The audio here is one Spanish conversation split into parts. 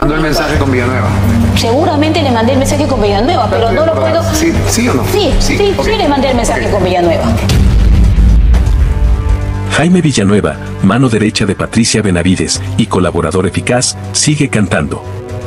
mandó el mensaje con Villanueva. Seguramente le mandé el mensaje con Villanueva, pero no lo puedo... ¿Sí o no? Sí, le mandé el mensaje con Villanueva. Jaime Villanueva, mano derecha de Patricia Benavides y colaborador eficaz, sigue cantando.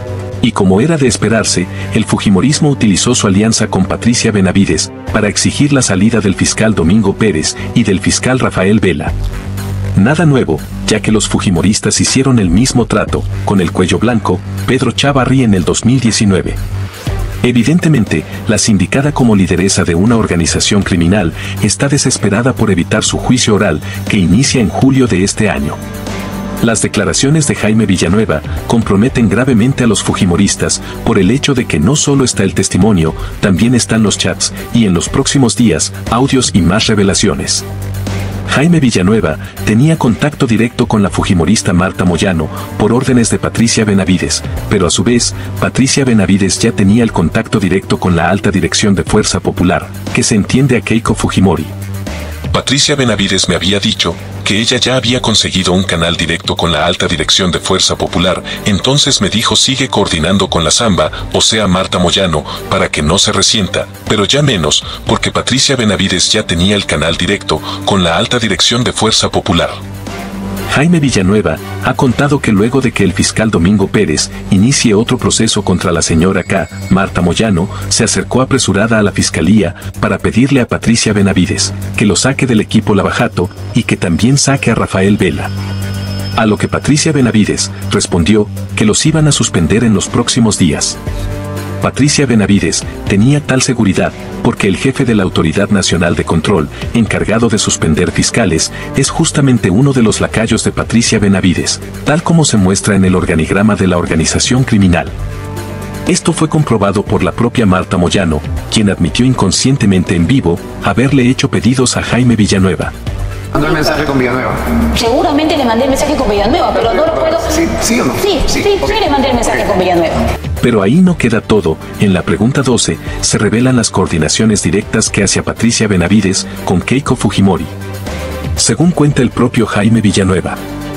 Y como era de esperarse, el fujimorismo utilizó su alianza con Patricia Benavides para exigir la salida del fiscal Domingo Pérez y del fiscal Rafael Vela. Nada nuevo, ya que los fujimoristas hicieron el mismo trato con el cuello blanco, Pedro Chavarri, en el 2019. Evidentemente, la sindicada como lideresa de una organización criminal está desesperada por evitar su juicio oral que inicia en julio de este año. Las declaraciones de Jaime Villanueva comprometen gravemente a los fujimoristas por el hecho de que no solo está el testimonio, también están los chats y en los próximos días, audios y más revelaciones. Jaime Villanueva tenía contacto directo con la fujimorista Marta Moyano por órdenes de Patricia Benavides, pero a su vez, Patricia Benavides ya tenía el contacto directo con la alta dirección de Fuerza Popular, que se entiende a Keiko Fujimori. Patricia Benavides me había dicho que ella ya había conseguido un canal directo con la alta dirección de Fuerza Popular, entonces me dijo sigue coordinando con la Zamba, o sea Marta Moyano, para que no se resienta, pero ya menos, porque Patricia Benavides ya tenía el canal directo con la alta dirección de Fuerza Popular. Jaime Villanueva ha contado que luego de que el fiscal Domingo Pérez inicie otro proceso contra la señora K, Marta Moyano, se acercó apresurada a la fiscalía para pedirle a Patricia Benavides que lo saque del equipo Lavajato y que también saque a Rafael Vela. A lo que Patricia Benavides respondió que los iban a suspender en los próximos días. Patricia Benavides tenía tal seguridad porque el jefe de la Autoridad Nacional de Control, encargado de suspender fiscales, es justamente uno de los lacayos de Patricia Benavides, tal como se muestra en el organigrama de la organización criminal. Esto fue comprobado por la propia Marta Moyano, quien admitió inconscientemente en vivo haberle hecho pedidos a Jaime Villanueva. Mandó el mensaje con Villanueva. Seguramente le mandé el mensaje con Villanueva, pero no lo puedo... ¿Sí o no? Sí, le mandé el mensaje con Villanueva. Pero ahí no queda todo. En la pregunta 12 se revelan las coordinaciones directas que hace Patricia Benavides con Keiko Fujimori. Según cuenta el propio Jaime Villanueva,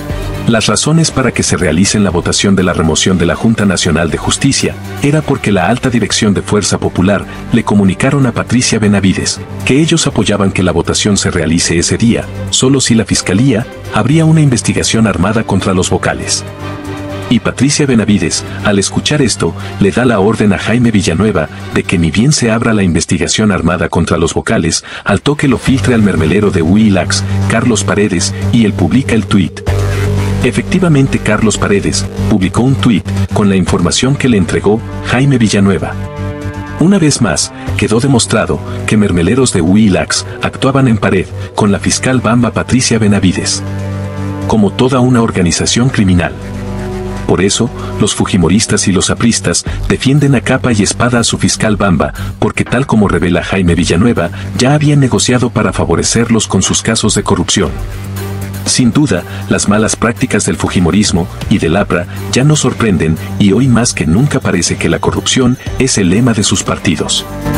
las razones para que se realice la votación de la remoción de la Junta Nacional de Justicia era porque la alta dirección de Fuerza Popular le comunicaron a Patricia Benavides que ellos apoyaban que la votación se realice ese día, solo si la Fiscalía abría una investigación armada contra los vocales. Y Patricia Benavides, al escuchar esto, le da la orden a Jaime Villanueva de que ni bien se abra la investigación armada contra los vocales, al toque lo filtre al mermelero de Willax, Carlos Paredes, y él publica el tuit. Efectivamente, Carlos Paredes publicó un tuit con la información que le entregó Jaime Villanueva. Una vez más, quedó demostrado que mermeleros de Willax actuaban en pared con la fiscal Bamba Patricia Benavides, como toda una organización criminal. Por eso, los fujimoristas y los apristas defienden a capa y espada a su fiscal Bamba, porque tal como revela Jaime Villanueva, ya habían negociado para favorecerlos con sus casos de corrupción. Sin duda, las malas prácticas del fujimorismo y del APRA ya nos sorprenden y hoy más que nunca parece que la corrupción es el lema de sus partidos.